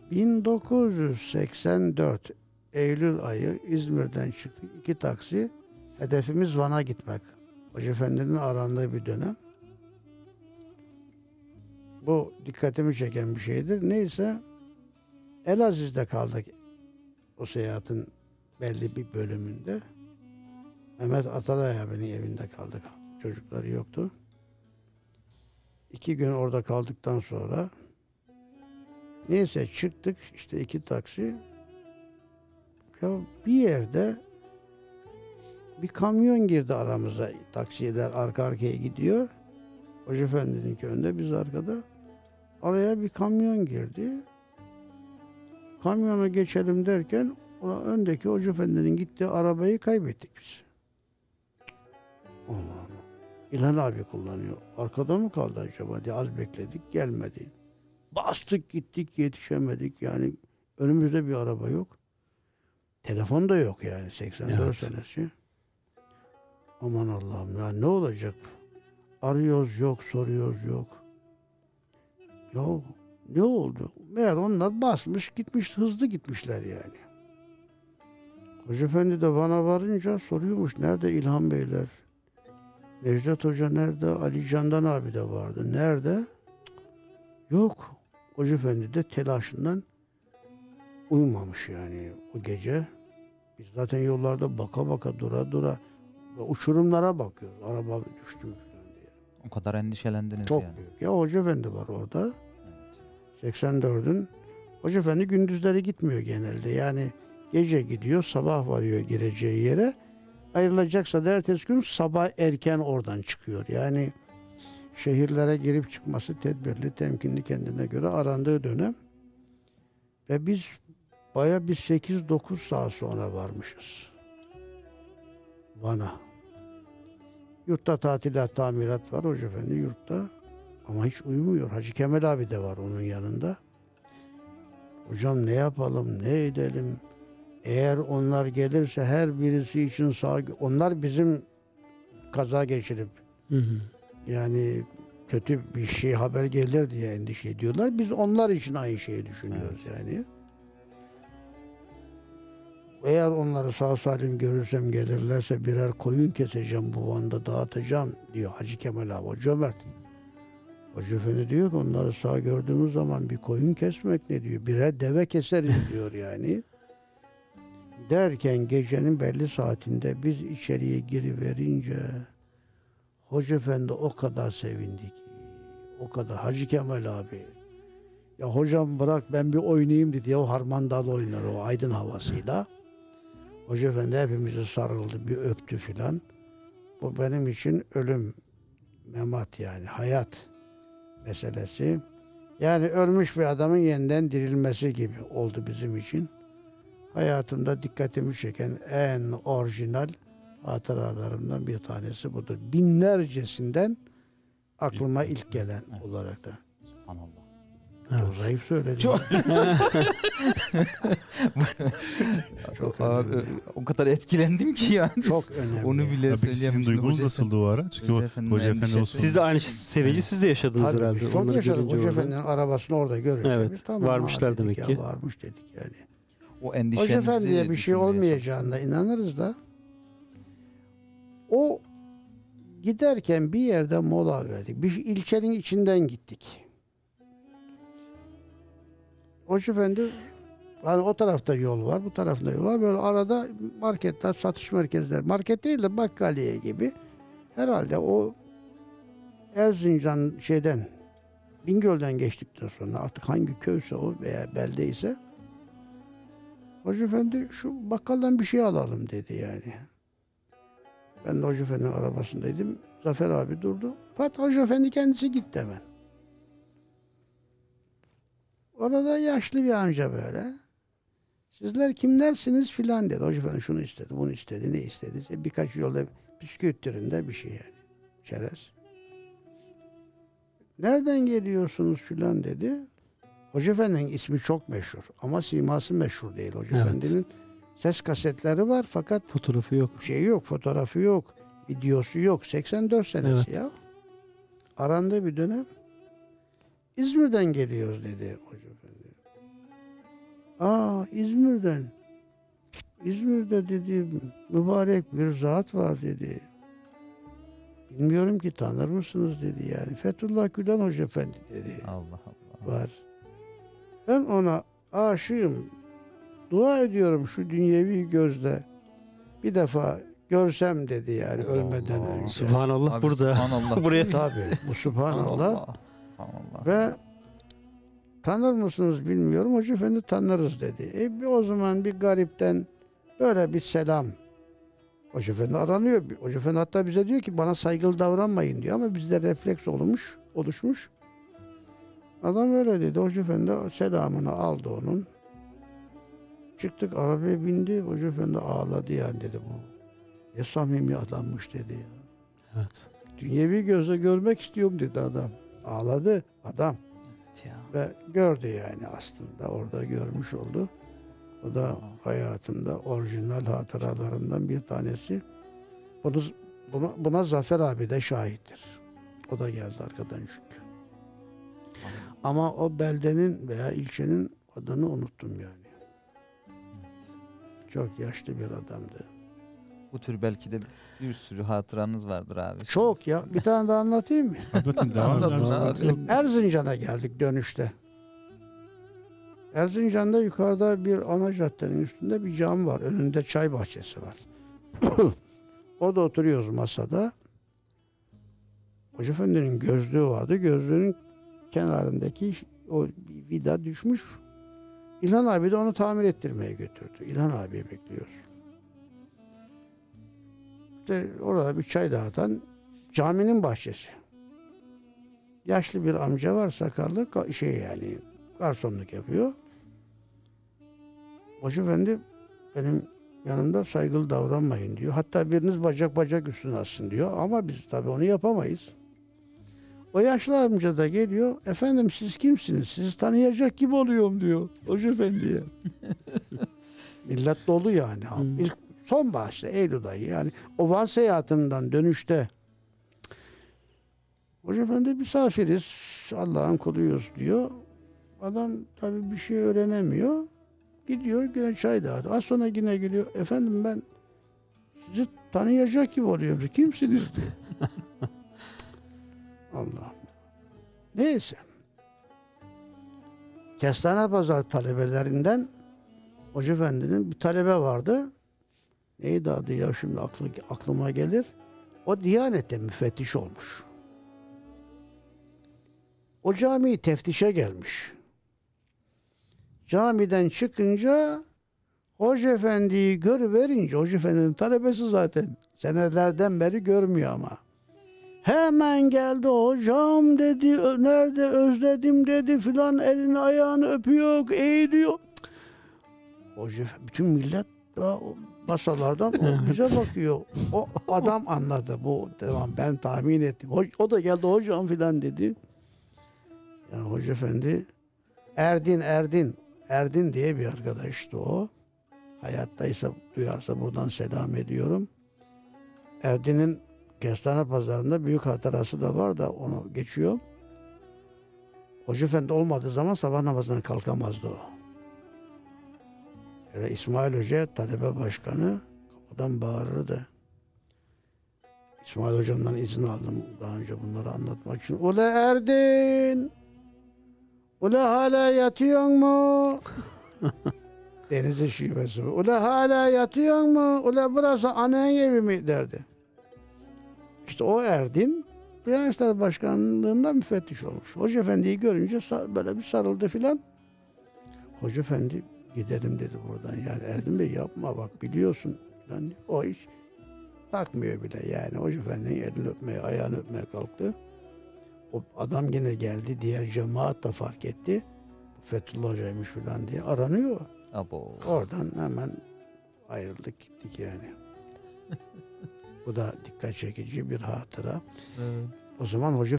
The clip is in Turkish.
1984 Eylül ayı İzmir'den çıktık. 2 taksi. Hedefimiz Van'a gitmek. Hoca Efendi'nin arandığı bir dönem. Bu dikkatimi çeken bir şeydir. Neyse Elaziz'de kaldık o seyahatin belli bir bölümünde. Mehmet Atalay abinin evinde kaldık. Çocukları yoktu. 2 gün orada kaldıktan sonra neyse çıktık işte 2 taksi. Ya bir yerde bir kamyon girdi aramıza. Taksiler arka arkaya gidiyor. Hoca Efendi'ninki önde, biz arkada. Araya bir kamyon girdi. Kamyonu geçelim derken öndeki Hoca Efendi'nin gittiği arabayı kaybettik biz. Allah. İlhan abi kullanıyor. Arkada mı kaldı acaba diye az bekledik, gelmedi. Bastık gittik, yetişemedik. Yani önümüzde bir araba yok. Telefon da yok yani 84 senesi. Aman Allah'ım ya ne olacak? Arıyoruz yok, soruyoruz yok. Ya ne oldu? Meğer onlar basmış gitmiş, hızlı gitmişler yani. Hoca Efendi de bana varınca soruyormuş, nerede İlhan Beyler? Necdet Hoca nerede? Ali Candan abi de vardı. Nerede? Yok. Hoca Efendi de telaşından uyumamış yani o gece. Biz zaten yollarda baka baka dura uçurumlara bakıyoruz. Araba düştü mü falan diye. O kadar endişelendiniz Çok yani. büyük. Ya Hoca Efendi var orada. Evet. 84'ün. Hoca Efendi gündüzleri gitmiyor genelde. Yani gece gidiyor, sabah varıyor gireceği yere. Ayrılacaksa da ertesi gün sabah erken oradan çıkıyor. Yani şehirlere girip çıkması tedbirli, temkinli, kendine göre arandığı dönem. Ve biz baya bir 8-9 saat sonra varmışız Van'a. Yurtta tatilat, tamirat var. Hoca Efendi yurtta. Ama hiç uyumuyor. Hacı Kemal abi de var onun yanında. Hocam ne yapalım, ne edelim? Eğer onlar gelirse her birisi için onlar bizim kaza geçirip yani kötü bir şey haber gelir diye endişe ediyorlar. Biz onlar için aynı şeyi düşünüyoruz yani. Eğer onları sağ salim görürsem gelirlerse birer koyun keseceğim bu Van'da dağıtacağım diyor Hacı Kemal abi, o cömert. Hoca Efendi diyor ki onları sağ gördüğümüz zaman bir koyun kesmek ne diyor? Birer deve keseriz diyor yani. Derken gecenin belli saatinde biz içeriye giriverince Hoca Efendi o kadar sevindi ki. O kadar. Hacı Kemal abi. Ya hocam bırak ben bir oynayayım dedi. O harmandalı oynar o aydın havasıyla. Hoca Efendi hepimizi sarıldı, bir öptü filan. Bu benim için ölüm, memat yani hayat meselesi. Yani ölmüş bir adamın yeniden dirilmesi gibi oldu bizim için. Hayatımda dikkatimi çeken en orijinal hatıralarımdan bir tanesi budur. Binlercesinden aklıma ilk gelen olarak da. Subhanallah. Çok zayıf söyledim. Çok Abi, o kadar etkilendim ki yani. Çok önemli. Onu bile Peki sizin duygunuz nasıldı o ara? Çünkü Hoca Efendi olsun. Siz de aynı sevinci siz de yaşadınız Tabii herhalde. biz çok Onları yaşadık. görünce Hoca orada. Efendi'nin arabasını orada görünce. Evet, Tamam, varmışlar dedik demek ya, ki. varmış dedik yani. O endişenizi Hoca Efendi'ye bir şey düşünmeye olmayacağına inanırız da o giderken bir yerde mola verdik. Bir ilçenin içinden gittik. Hoca Efendi hani o tarafta yol var, bu tarafta yol var. Böyle arada marketler, satış merkezler. Market değil de bakkaliye gibi. Herhalde o Erzincan Bingöl'den geçtikten sonra artık hangi köyse o veya beldeyse Hoca Efendi şu bakkaldan bir şey alalım dedi yani. Ben de Hoca Efendi'nin arabasındaydım. Zafer abi durdu. Fakat Hoca Efendi kendisi gitti hemen. Orada yaşlı bir amca böyle. Sizler kimlersiniz filan dedi. Hoca Efendi şunu istedi, bunu istedi, ne istedi? Birkaç yolda bisküvit türünde bir şey yani. Çerez. Nereden geliyorsunuz filan dedi. Hoca Efendi'nin ismi çok meşhur ama siması meşhur değil. Hoca Efendi'nin ses kasetleri var fakat fotoğrafı yok. Fotoğrafı yok, videosu yok. 84 senesi ya. Arandığı bir dönem. İzmir'den geliyoruz dedi Hoca Efendi. İzmir'den. İzmir'de dedi mübarek bir zat var dedi. Bilmiyorum ki tanır mısınız dedi yani. Fethullah Gülen Hoca Efendi dedi. Allah Allah. Var. Ben ona aşığım. Dua ediyorum şu dünyevi gözle. Bir defa görsem dedi yani ölmeden Allah. önce. Subhanallah Abi, burada. Subhanallah. Buraya Tabii bu subhanallah. Subhanallah. Ve tanır mısınız bilmiyorum. Hoca Efendi tanırız dedi. O zaman bir garipten böyle bir selam. Hoca Efendi aranıyor. Hoca Efendi hatta bize diyor ki bana saygılı davranmayın diyor ama bizde refleks oluşmuş. Adam öyle dedi. Hoca Efendi selamını aldı onun. Çıktık arabaya bindi. Hoca Efendi ağladı yani dedi bu. Ne samimi adammış dedi ya. Evet. Dünyevi gözle görmek istiyorum dedi adam. Ağladı adam. Ya. Ve gördü yani aslında orada görmüş oldu. O da hayatımda orijinal hatıralarımdan bir tanesi. Buna Zafer abi de şahittir. O da geldi arkadan çünkü. Ama o beldenin veya ilçenin adını unuttum yani. Çok yaşlı bir adamdı. Bu tür belki de bir sürü hatıranız vardır abi. Çok ya. Bir tane daha anlatayım mı? Anlatın devam Anlatın eder abi. misin? Erzincan'a geldik dönüşte. Erzincan'da yukarıda bir ana caddenin üstünde bir cam var. Önünde çay bahçesi var. Orada oturuyoruz masada. Hoca Efendi'nin gözlüğü vardı. Gözlüğünün kenarındaki o vida düşmüş. İlhan abi de onu tamir ettirmeye götürdü. İlhan abi bekliyoruz. İşte orada bir çay dağıtan caminin bahçesi. Yaşlı bir amca var, sakallı yani garsonluk yapıyor. Hoca Efendi benim yanımda saygılı davranmayın diyor. Hatta biriniz bacak üstüne atsın diyor. Ama biz tabii onu yapamayız. O yaşlı amca da geliyor. Efendim siz kimsiniz? Sizi tanıyacak gibi oluyorum diyor. Hoca Efendi'ye. Millet dolu yani. İlk sonbahar işte Eylül ayı yani. O Van seyahatinden dönüşte Hoca Efendi misafiriz. Allah'ın kuluyuz diyor. Adam tabii bir şey öğrenemiyor. Gidiyor yine çay dağıtıyor. Az sonra yine geliyor. Efendim ben sizi tanıyacak gibi oluyorum. Kimsiniz diyor. Allah'ım. Neyse. Kestane Pazar talebelerinden Hoca Efendi'nin bir talebe vardı. Neydi adı ya şimdi aklıma gelir. O Diyanet'te müfettiş olmuş. O camiyi teftişe gelmiş. Camiden çıkınca Hoca Efendi'yi görüverince, Hoca Efendi'nin talebesi zaten senelerden beri görmüyor ama. Hemen geldi hocam dedi, nerede özledim dedi filan, elini ayağını öpüyor, eğiliyor. Hoca, bütün millet masalardan bize bakıyor. O adam anladı bu, tamam ben tahmin ettim. O da geldi hocam filan dedi. Ya Hoca Efendi Erdin diye bir arkadaştı o. Hayattaysa duyarsa buradan selam ediyorum. Erdin'in Kestane Pazarı'nda büyük hatırası da var da onu geçiyor. Hoca Efendi olmadığı zaman sabah namazına kalkamazdı o. Öyle İsmail Hoca talebe başkanı kapıdan bağırırdı. İsmail Hocam'dan izin aldım daha önce bunları anlatmak için. Ula Erdin! Ula hala yatıyor mu? Denizli şivesi. Ula hala yatıyor mu? Ula burası annen evi mi derdi. İşte o Erdin Diyanet İşleri Başkanlığı'nda müfettiş olmuş. Hoca Efendi'yi görünce böyle bir sarıldı filan. Hoca Efendi gidelim dedi buradan. Yani Erdin Bey yapma bak biliyorsun. Yani o iş takmıyor bile yani. Hoca Efendi'nin elini öpmeye, ayağını öpmeye kalktı. O adam yine geldi. Diğer cemaat da fark etti. Fethullah Hoca'ymış filan diye aranıyor. Abo. Oradan hemen ayrıldık gittik yani. Bu da dikkat çekici bir hatıra. Evet. O zaman Hoca